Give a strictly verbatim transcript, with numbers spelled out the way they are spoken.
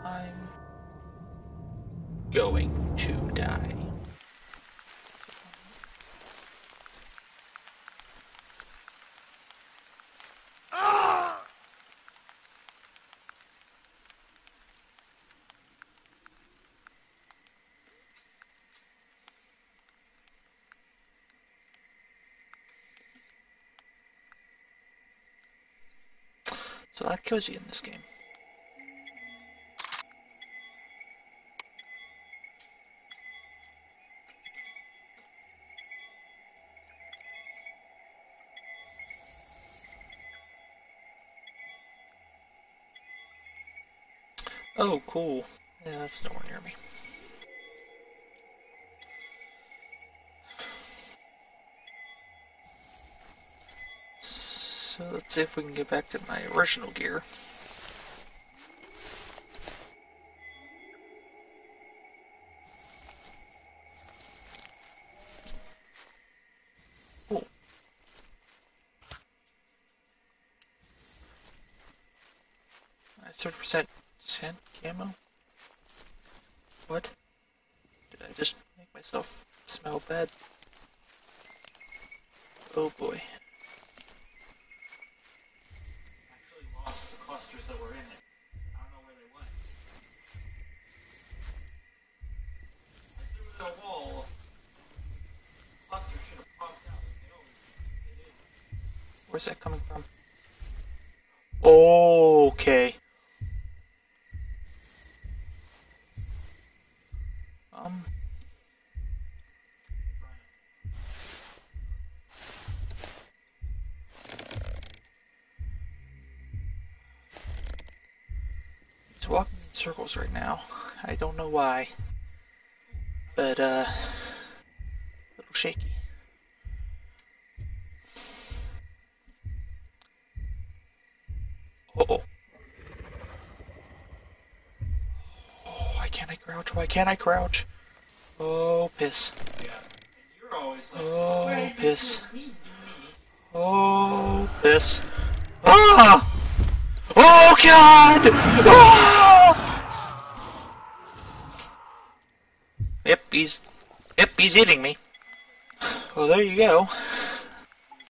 I'm going to die. Ah! So that kills you in this game. Oh, cool. Yeah, that's nowhere near me. So let's see if we can get back to my original gear. Cool. thirty percent sand camo? What? Did I just make myself smell bad? Oh boy. Actually lost the clusters that were in it. I don't know where they went. I threw it at a wall. The cluster should have popped out like they always do. They didn't. Where's that coming from? Okay. Um. It's walking in circles right now. I don't know why. But, uh, a little shaky. Uh-oh. Oh, why can't I crouch? Why can't I crouch? Oh, piss. Yeah. And you're always like, Oh, "Wait, piss. this is me, me." Oh, piss. Ah! Oh, God! Ah! Yep, he's... Yep, he's eating me. Well, there you go.